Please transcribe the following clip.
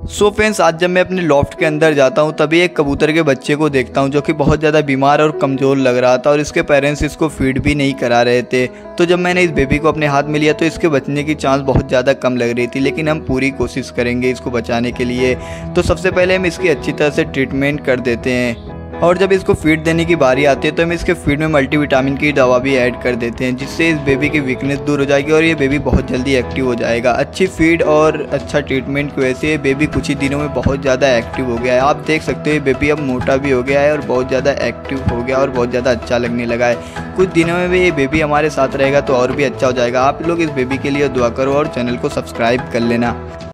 So friends, आज जब मैं अपने लॉफ्ट के अंदर जाता हूँ तभी एक कबूतर के बच्चे को देखता हूँ जो कि बहुत ज़्यादा बीमार और कमज़ोर लग रहा था और इसके पेरेंट्स इसको फीड भी नहीं करा रहे थे। तो जब मैंने इस बेबी को अपने हाथ में लिया तो इसके बचने की चांस बहुत ज़्यादा कम लग रही थी, लेकिन हम पूरी कोशिश करेंगे इसको बचाने के लिए। तो सबसे पहले हम इसकी अच्छी तरह से ट्रीटमेंट कर देते हैं और जब इसको फीड देने की बारी आती है तो हम इसके फीड में मल्टीविटामिन की दवा भी ऐड कर देते हैं, जिससे इस बेबी की वीकनेस दूर हो जाएगी और ये बेबी बहुत जल्दी एक्टिव हो जाएगा। अच्छी फीड और अच्छा ट्रीटमेंट की वजह से ये बेबी कुछ ही दिनों में बहुत ज़्यादा एक्टिव हो गया है। आप देख सकते हो ये बेबी अब मोटा भी हो गया है और बहुत ज़्यादा एक्टिव हो गया और बहुत ज़्यादा अच्छा लगने लगा है। कुछ दिनों में भी ये बेबी हमारे साथ रहेगा तो और भी अच्छा हो जाएगा। आप लोग इस बेबी के लिए दुआ करो और चैनल को सब्सक्राइब कर लेना।